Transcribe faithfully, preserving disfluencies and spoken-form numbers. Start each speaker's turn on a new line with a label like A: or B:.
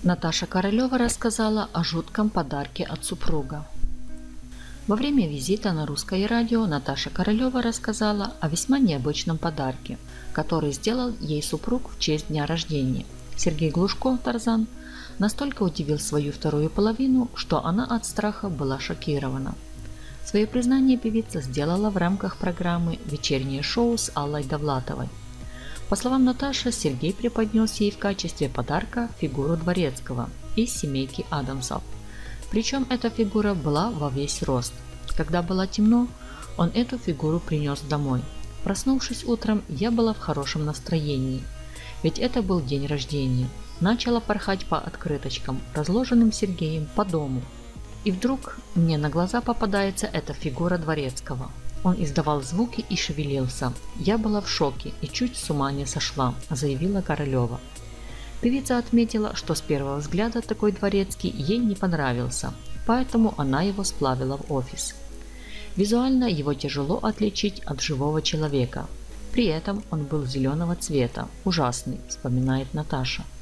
A: Наташа Королева рассказала о жутком подарке от супруга. Во время визита на Русское радио Наташа Королева рассказала о весьма необычном подарке, который сделал ей супруг в честь дня рождения. Сергей Глушко, Тарзан, настолько удивил свою вторую половину, что она от страха была шокирована. Свое признание певица сделала в рамках программы «Вечернее шоу» с Аллой Довлатовой. По словам Наташи, Сергей преподнес ей в качестве подарка фигуру Дворецкого из семейки Адамсов. Причем эта фигура была во весь рост. Когда было темно, он эту фигуру принес домой. Проснувшись утром, я была в хорошем настроении, ведь это был день рождения. Начала порхать по открыточкам, разложенным Сергеем по дому. И вдруг мне на глаза попадается эта фигура Дворецкого. Он издавал звуки и шевелился. Я была в шоке и чуть с ума не сошла, заявила Королева. Певица отметила, что с первого взгляда такой Дворецкий ей не понравился, поэтому она его сплавила в офис. Визуально его тяжело отличить от живого человека. При этом он был зеленого цвета, ужасный, вспоминает Наташа.